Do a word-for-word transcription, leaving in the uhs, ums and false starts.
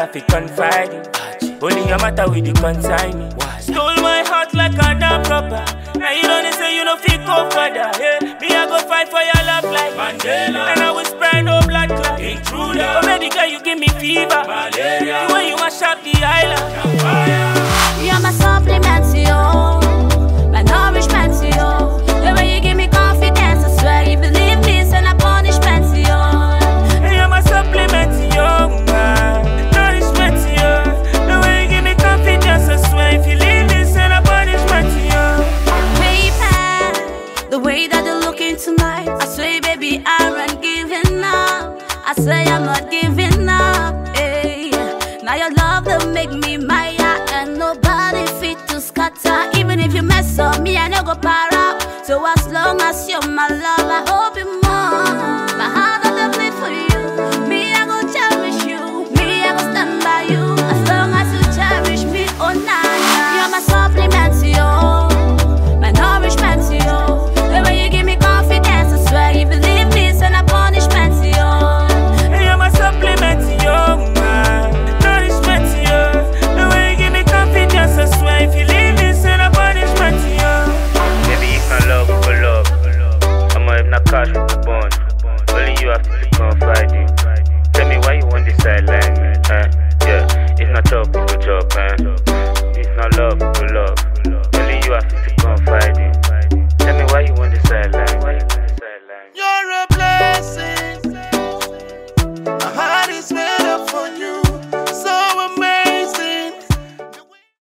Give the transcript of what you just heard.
have to confide in. Only your matter with the consignment. Stole my heart like a damn robber. Now you don't say you know fit go further. Yeah. Me I go fight for your love like Mandela, and I will spare no blood clot. Intruder, oh baby girl you give me fever. Malaria, the way you mash up the island. You're my supplement, yo, my nourishment, yo. The way you give me confidence, I swear you believe this and a punishment, yo. You're my supplement, yo, man. Nourishment, yo. The way you give me confidence, I swear if you leave this and a punishment, yo. Baby, the way that you're looking tonight, I swear, baby, I'm not giving up. I swear I'm not giving up. Hey. Now your love will make me mad. And nobody fit to scatter. Even if you mess up, me I no go para. So as long as you're my love, I hope you more. My heart gonna bleed for you. Me I go cherish you. Me I go stand by you. As long as you cherish me, oh nah, nah. You're my supplement, yo, my nourishment, yo. The way you give me confidence, I swear you believe this and a punishment, yo. You're my supplement, yo, man. Nourishment, yo. I swear if you leave this in a punishment, yo. Maybe if not love for love, I'ma have not cash with the bond. Only you have to confide in. Tell me why you want this sideline, man. Uh, yeah, it's not tough for job, man. It's not love for love. Only you have to confide.